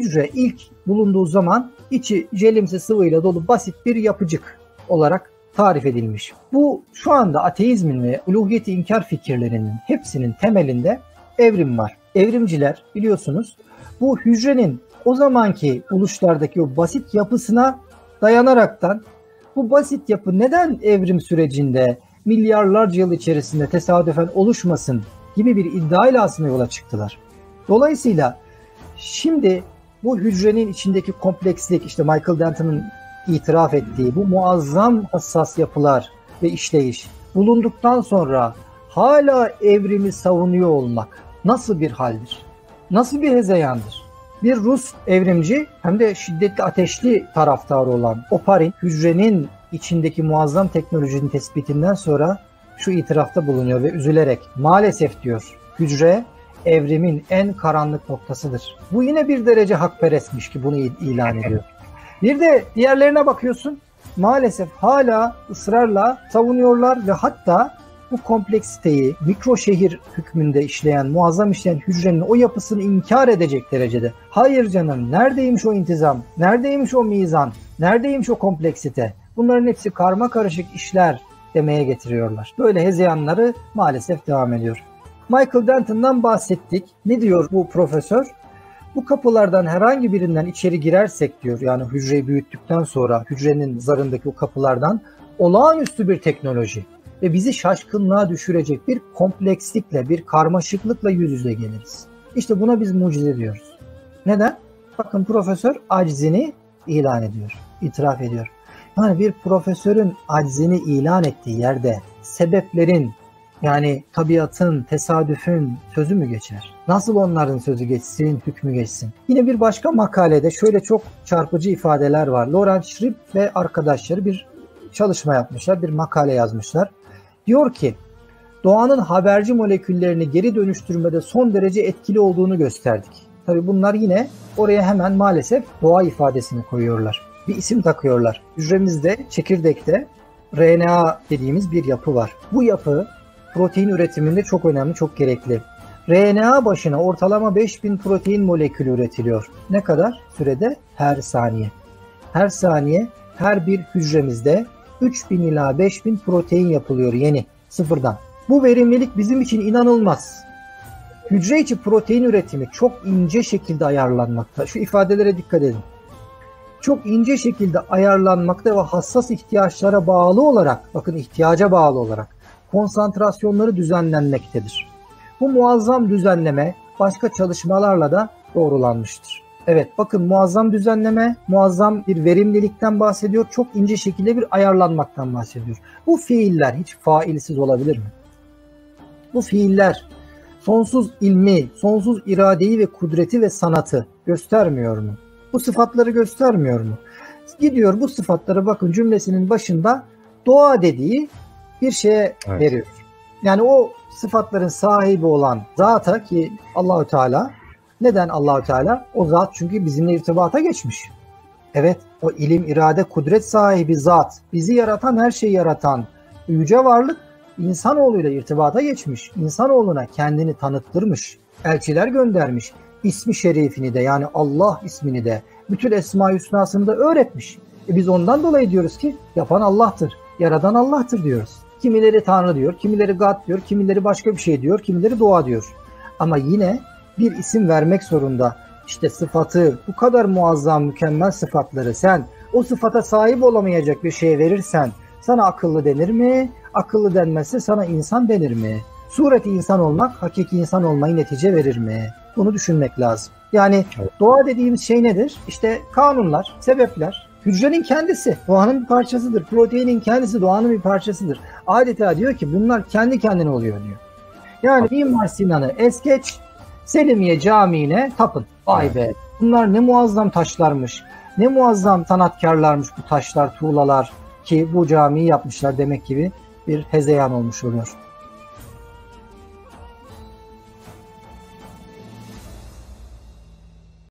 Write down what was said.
hücre ilk bulunduğu zaman içi jelimsi sıvıyla dolu basit bir yapıcık olarak tarif edilmiş. Bu şu anda ateizmin ve uluhiyeti inkar fikirlerinin hepsinin temelinde evrim var. Evrimciler biliyorsunuz bu hücrenin o zamanki buluşlardaki o basit yapısına dayanaraktan bu basit yapı neden evrim sürecinde milyarlarca yıl içerisinde tesadüfen oluşmasın gibi bir iddiayla aslında yola çıktılar. Dolayısıyla şimdi bu hücrenin içindeki komplekslik, işte Michael Denton'ın itiraf ettiği bu muazzam hassas yapılar ve işleyiş bulunduktan sonra hala evrimi savunuyor olmak nasıl bir haldir? Nasıl bir hezeyandır? Bir Rus evrimci hem de şiddetli ateşli taraftarı olan Oparin, hücrenin içindeki muazzam teknolojinin tespitinden sonra şu itirafta bulunuyor ve üzülerek maalesef diyor, hücre evrimin en karanlık noktasıdır. Bu yine bir derece hakperestmiş ki bunu ilan ediyor. Bir de diğerlerine bakıyorsun, maalesef hala ısrarla savunuyorlar ve hatta bu kompleksiteyi mikro şehir hükmünde işleyen, muazzam işleyen hücrenin o yapısını inkar edecek derecede. Hayır canım, neredeymiş o intizam, neredeymiş o mizan, neredeymiş o kompleksite? Bunların hepsi karma karışık işler demeye getiriyorlar. Böyle hezeyanları maalesef devam ediyor. Michael Denton'dan bahsettik. Ne diyor bu profesör? Bu kapılardan herhangi birinden içeri girersek diyor, yani hücreyi büyüttükten sonra hücrenin zarındaki o kapılardan olağanüstü bir teknoloji ve bizi şaşkınlığa düşürecek bir komplekslikle, bir karmaşıklıkla yüz yüze geliriz. İşte buna biz mucize diyoruz. Neden? Bakın profesör aczini ilan ediyor, itiraf ediyor. Yani bir profesörün aczini ilan ettiği yerde sebeplerin, yani tabiatın, tesadüfün sözü mü geçer? Nasıl onların sözü geçsin, hükmü geçsin? Yine bir başka makalede şöyle çok çarpıcı ifadeler var. Lawrence Schripp ve arkadaşları bir çalışma yapmışlar, bir makale yazmışlar. Diyor ki, doğanın haberci moleküllerini geri dönüştürmede son derece etkili olduğunu gösterdik. Tabii bunlar yine oraya hemen maalesef doğa ifadesini koyuyorlar. Bir isim takıyorlar. Hücremizde, çekirdekte RNA dediğimiz bir yapı var. Bu yapı protein üretiminde çok önemli, çok gerekli. RNA başına ortalama 5000 protein molekülü üretiliyor. Ne kadar sürede? Her saniye. Her saniye her bir hücremizde 3000 ila 5000 protein yapılıyor yeni, sıfırdan. Bu verimlilik bizim için inanılmaz. Hücre içi protein üretimi çok ince şekilde ayarlanmakta. Şu ifadelere dikkat edin. Çok ince şekilde ayarlanmakta ve hassas ihtiyaçlara bağlı olarak, bakın ihtiyaca bağlı olarak konsantrasyonları düzenlenmektedir. Bu muazzam düzenleme başka çalışmalarla da doğrulanmıştır. Evet, bakın muazzam düzenleme, muazzam bir verimlilikten bahsediyor. Çok ince şekilde bir ayarlanmaktan bahsediyor. Bu fiiller hiç failsiz olabilir mi? Bu fiiller sonsuz ilmi, sonsuz iradeyi ve kudreti ve sanatı göstermiyor mu? Bu sıfatları göstermiyor mu? Gidiyor bu sıfatları, bakın cümlesinin başında doğa dediği bir şeye veriyor. Yani o sıfatların sahibi olan zata, ki Allahü Teala, neden Allahü Teala? O zat çünkü bizimle irtibata geçmiş. Evet, o ilim, irade, kudret sahibi zat, bizi yaratan, her şeyi yaratan yüce varlık insanoğluyla irtibata geçmiş. İnsanoğluna kendini tanıttırmış. Elçiler göndermiş. İsmi şerifini de, yani Allah ismini de, bütün Esma-i Hüsna'sını da öğretmiş. Biz ondan dolayı diyoruz ki yapan Allah'tır, yaradan Allah'tır diyoruz. Kimileri Tanrı diyor, kimileri God diyor, kimileri başka bir şey diyor, kimileri doğa diyor. Ama yine bir isim vermek zorunda. İşte sıfatı, bu kadar muazzam, mükemmel sıfatları sen o sıfata sahip olamayacak bir şeye verirsen sana akıllı denir mi? Akıllı denmezse sana insan denir mi? Sureti insan olmak, hakiki insan olmayı netice verir mi? Bunu düşünmek lazım. Yani doğa dediğimiz şey nedir? İşte kanunlar, sebepler. Hücrenin kendisi doğanın bir parçasıdır. Proteinin kendisi doğanın bir parçasıdır. Adeta diyor ki bunlar kendi kendine oluyor diyor. Yani Mimar Sinan'ı es geç, Selimiye Camii'ne tapın. Vay be, bunlar ne muazzam taşlarmış. Ne muazzam sanatkarlarmış bu taşlar, tuğlalar ki bu camiyi yapmışlar demek gibi bir hezeyan olmuş oluyor.